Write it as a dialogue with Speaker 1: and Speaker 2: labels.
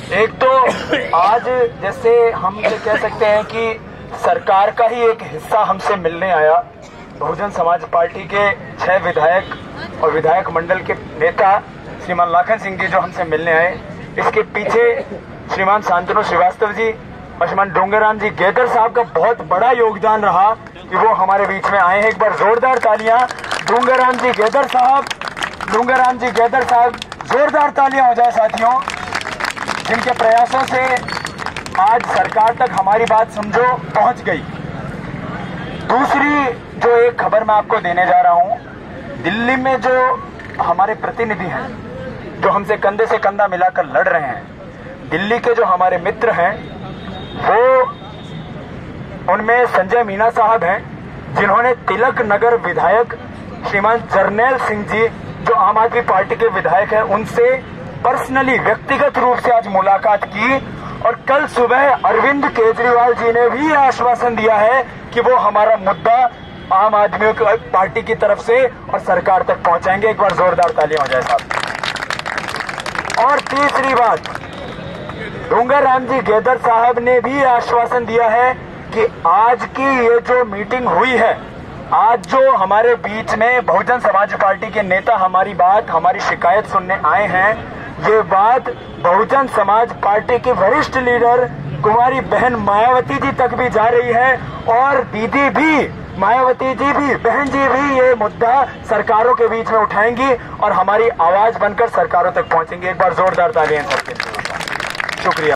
Speaker 1: एक तो आज जैसे हम ये कह सकते हैं कि सरकार का ही एक हिस्सा हमसे मिलने आया। बहुजन समाज पार्टी के 6 विधायक और विधायक मंडल के नेता श्रीमान लाखन सिंह जी जो हमसे मिलने आए, इसके पीछे श्रीमान शांतनु श्रीवास्तव जी और श्रीमान डोंगरराम जी गेदर साहब का बहुत बड़ा योगदान रहा कि वो हमारे बीच में आए हैं। एक बार जोरदार तालियां डोंगरराम जी गेदर साहब, जोरदार तालियां हो जाए साथियों, जिनके प्रयासों से आज सरकार तक हमारी बात समझो पहुंच गई। दूसरी जो एक खबर मैं आपको देने जा रहा हूं, दिल्ली में जो हमारे प्रतिनिधि हैं जो हमसे कंधे से कंधा मिलाकर लड़ रहे हैं, दिल्ली के जो हमारे मित्र हैं वो उनमें संजय मीना साहब हैं, जिन्होंने तिलक नगर विधायक श्रीमान जरनैल सिंह जी जो आम आदमी पार्टी के विधायक हैं उनसे पर्सनली व्यक्तिगत रूप से आज मुलाकात की। और कल सुबह अरविंद केजरीवाल जी ने भी आश्वासन दिया है कि वो हमारा मुद्दा आम आदमी पार्टी की तरफ से और सरकार तक पहुंचाएंगे। एक बार जोरदार तालियां हो जाए साहब। और तीसरी बात, डोंगरराम जी गेदर साहब ने भी आश्वासन दिया है कि आज की ये जो मीटिंग हुई है, आज जो हमारे बीच में बहुजन समाज पार्टी के नेता हमारी शिकायत सुनने आए हैं, ये बात बहुजन समाज पार्टी की वरिष्ठ लीडर कुमारी बहन मायावती जी तक भी जा रही है। और दीदी भी, मायावती जी भी, बहन जी भी ये मुद्दा सरकारों के बीच में उठाएंगी और हमारी आवाज बनकर सरकारों तक पहुंचेंगी। एक बार जोरदार तालियां सबके लिए। शुक्रिया।